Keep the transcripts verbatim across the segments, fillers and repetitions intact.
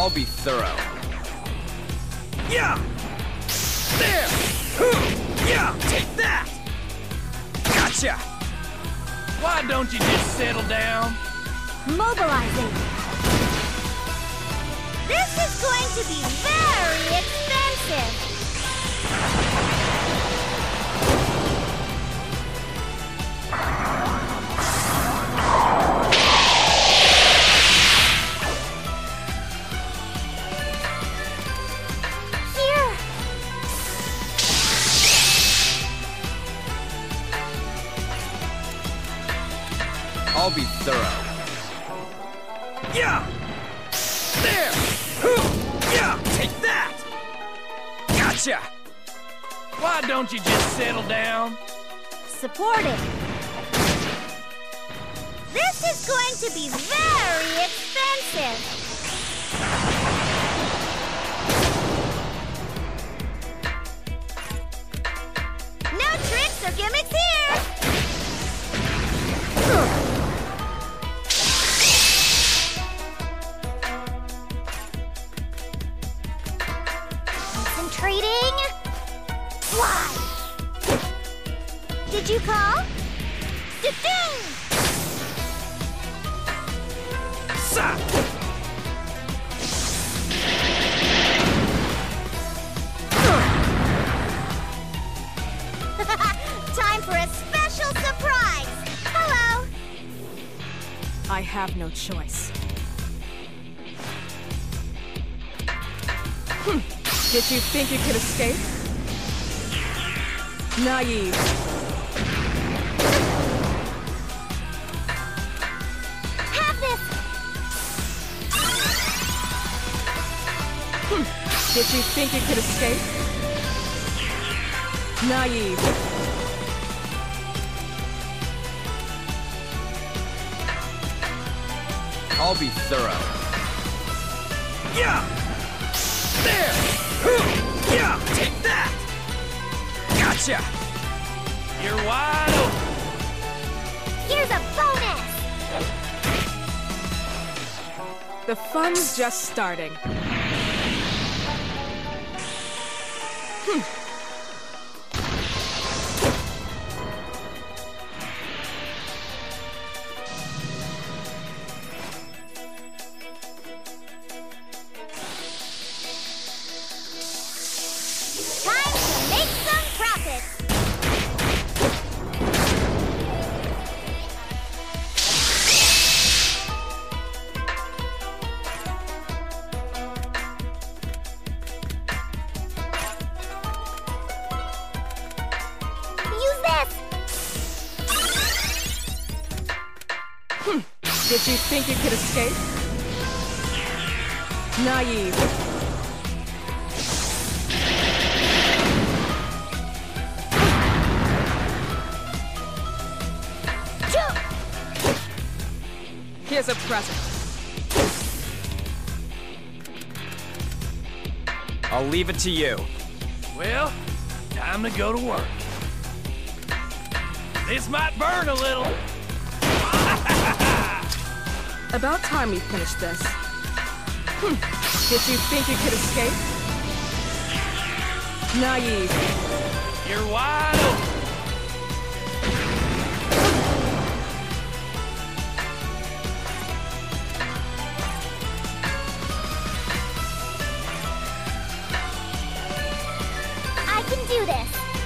I'll be thorough. Yeah! There! Hoo! Yeah! Take that! Gotcha! Why don't you just settle down? Mobilizing. This is going to be very expensive. Here. I'll be thorough. Yeah! There! Hoo! Yeah! Take that! Gotcha! Why don't you just settle down? Supported. This is going to be very expensive. No tricks or gimmicks here! Concentrating. Fly! Did you call? Da-ding! Sa! Time for a special surprise! Hello! I have no choice. Hm. Did you think you could escape? Naive. Have this! Hm. Did you think you could escape? Naive. I'll be thorough. Yeah! There! Hoo! Yeah! Take that! Gotcha! You're wide open. Here's a bonus! The fun's just starting. Hm. Time to make some profits! Use this! Hm. Did you think you could escape? Naive. Jump! Here's a present. I'll leave it to you. Well, time to go to work. This might burn a little. About time we finished this. Hm. Did you think you could escape? Naive. You're wide open. I can do this!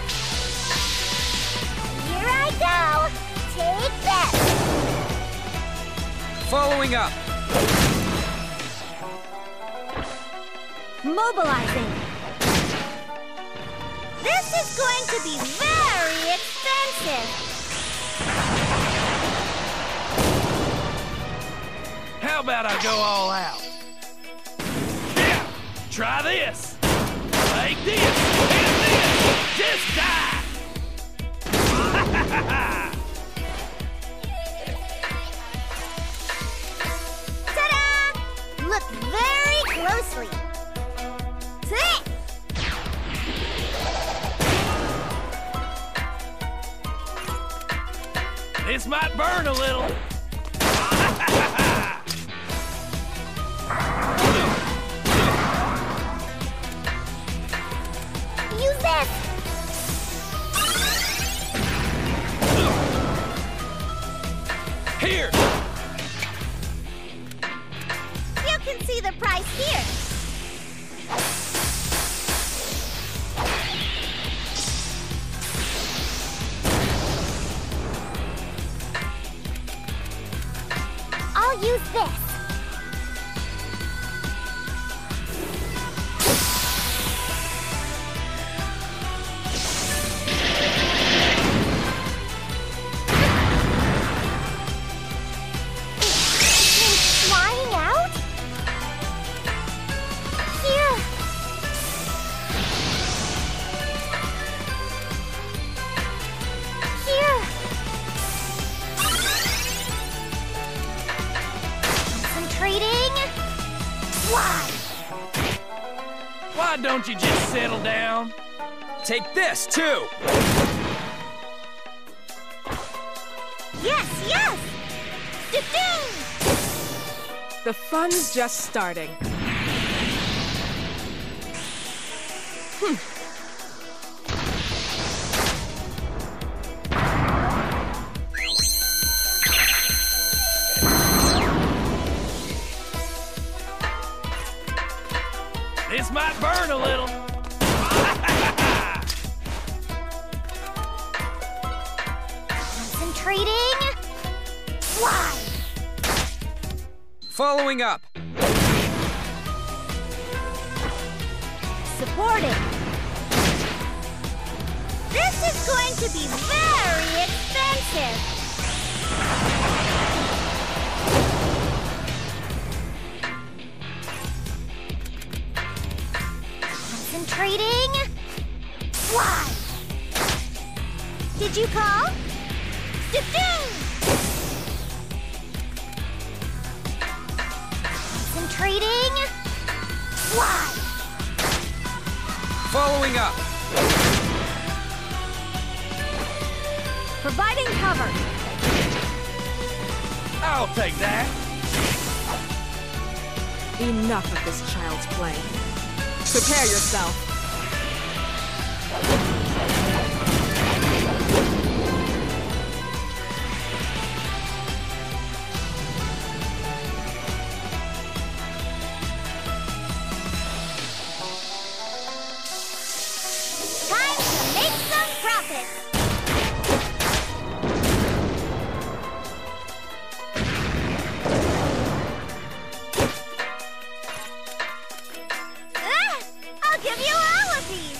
Here I go! Take this! Following up. Mobilizing! This is going to be very expensive! How about I go all out? Yeah! Try this! Like this! And this! Just die! Ta-da! Look very closely. See? This might burn a little. the price here. I'll use this. Flying out? Here. Here. Concentrating. Fly. Why don't you just settle down? Take this, too! Yes, yes. Da-ding! The fun's just starting. This might burn a little. Concentrating. Fly. Following up. Supporting. This is going to be very expensive. Concentrating. Fly. Did you call? Da-ding! Concentrating. Fly. Following up. Providing cover. I'll take that. Enough of this child's play. Prepare yourself. Time to make some profit. Ah, I'll give you all of these.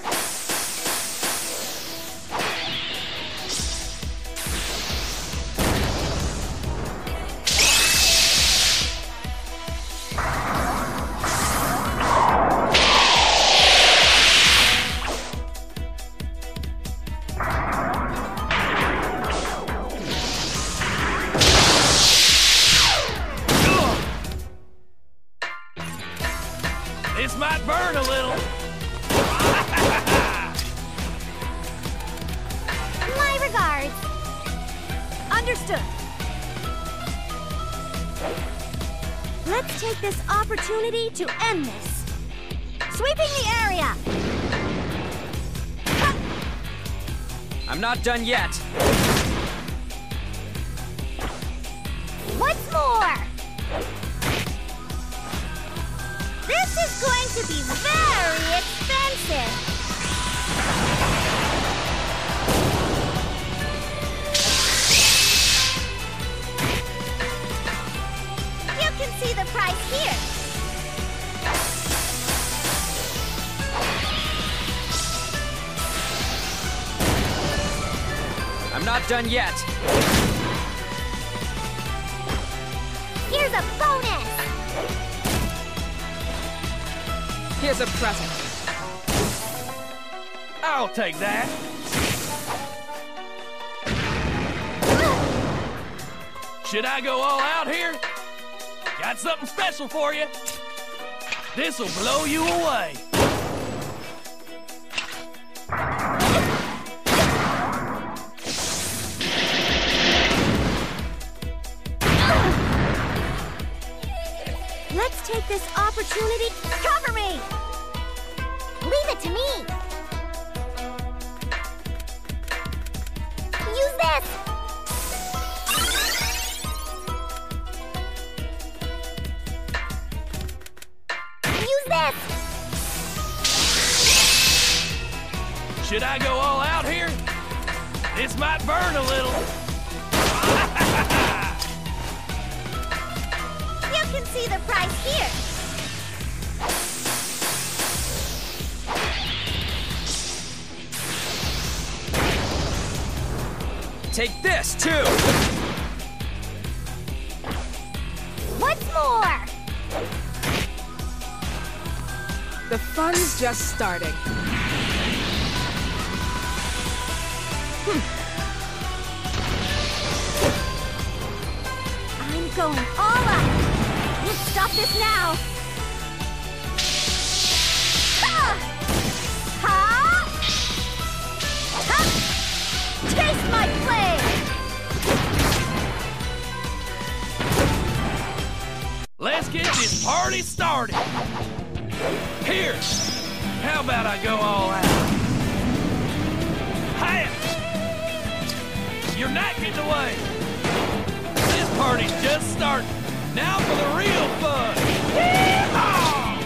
This might burn a little. My regards. Understood. Let's take this opportunity to end this. Sweeping the area. I'm not done yet. What's more? This is going to be very expensive. You can see the price here. I'm not done yet. Here's a bonus. Here's a present. I'll take that. Should I go all out here? Got something special for you. This'll blow you away. Let's take this opportunity. Cover me! Leave it to me. Use this. this! Should I go all out here? This might burn a little. You can see the price here. Take this, too! What's more? The fun's just starting. I'm going all out. We'll stop this now. Ha! Ha! Ha! Taste my flame! Let's get this party started. Here, how about I go all out? Hi! You're not getting away. This party's just starting. Now for the real fun. Yeehaw!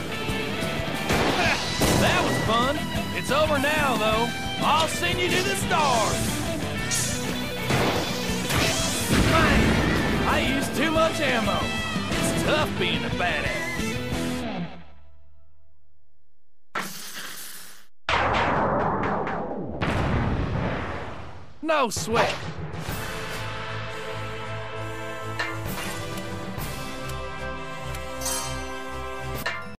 That was fun. It's over now, though. I'll send you to the stars. Man, I used too much ammo. It's tough being a badass. No sweat.